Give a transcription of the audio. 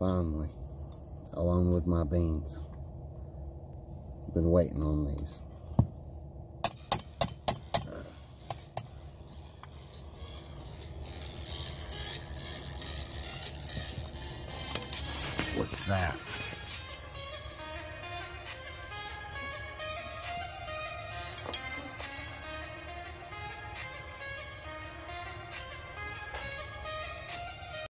finally, along with my beans. Been waiting on these. What's that?